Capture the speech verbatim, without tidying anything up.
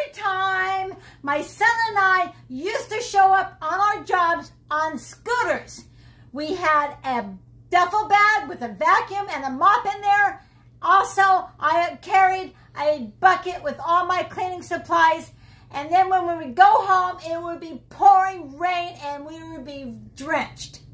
time, my son and I used to show up on our jobs on scooters. We had a duffel bag with a vacuum and a mop in there. Also, I carried a bucket with all my cleaning supplies. And then when we would go home, it would be pouring rain and we would be drenched.